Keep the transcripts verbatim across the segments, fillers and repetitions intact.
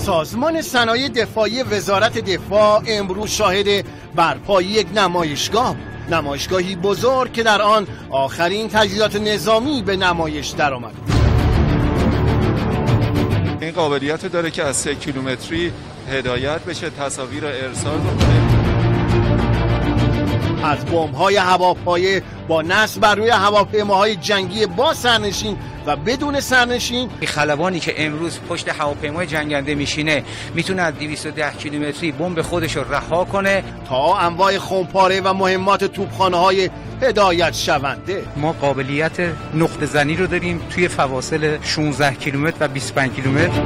سازمان صنایع دفاعی وزارت دفاع امروز شاهد برپایی یک نمایشگاه بود. نمایشگاهی بزرگ که در آن آخرین تجهیزات نظامی به نمایش درآمد. این قابلیت داره که از سه کیلومتری هدایت بشه، تصاویر رو ارسال بکنه. از بمب‌های هواپایه با نصب بر روی هواپیماهای جنگی با سرنشین و بدون سرنشین، خلبانی که امروز پشت هواپیمای جنگنده میشینه میتونه از دویست و ده کیلومتری بمب خودش رو رها کنه، تا انواع خمپاره و مهمات توپخانه‌های هدایت شونده. ما قابلیت نقطه زنی رو داریم توی فواصل شانزده کیلومتر و بیست و پنج کیلومتر.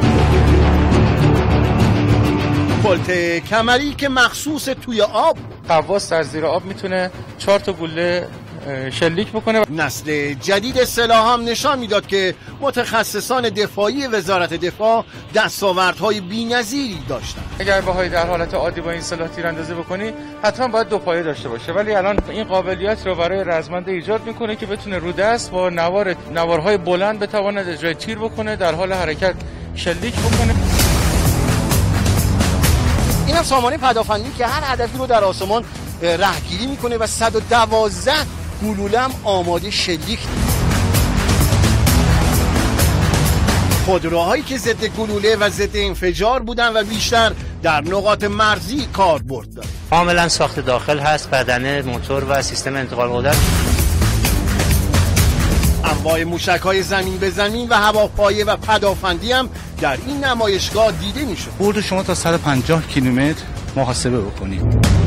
پلت کمری که مخصوص توی آب، غواص در زیر آب میتونه چهار تا گوله شلیک بکنه. نسل جدید سلاح هم نشان میداد که متخصصان دفاعی وزارت دفاع دستاوردهای بی‌نظیری داشتند. اگر بخوای در حالت عادی با این سلاح تیراندازی بکنی حتما باید دو پایه داشته باشه، ولی الان این قابلیت رو برای رزمنده ایجاد میکنه که بتونه رو دست با نوار نوارهای بلند بتواند اجرای تیر بکنه، در حال حرکت شلیک بکنه. این هم سامانه پدافندی که هر هدفی رو در آسمان رهگیری میکنه و صد و دوازده گلوله هم آماده شلیک. خودروهایی که ضد گلوله و ضد انفجار بودن و بیشتر در نقاط مرزی کاربرد داره. کاملا ساخت داخل هست، بدنه، موتور و سیستم انتقال قدرت. انواع موشک‌های زمین به زمین و هواپایه و پدافندی هم در این نمایشگاه دیده میشه. برد شما تا صد و پنجاه کیلومتر محاسبه بکنید.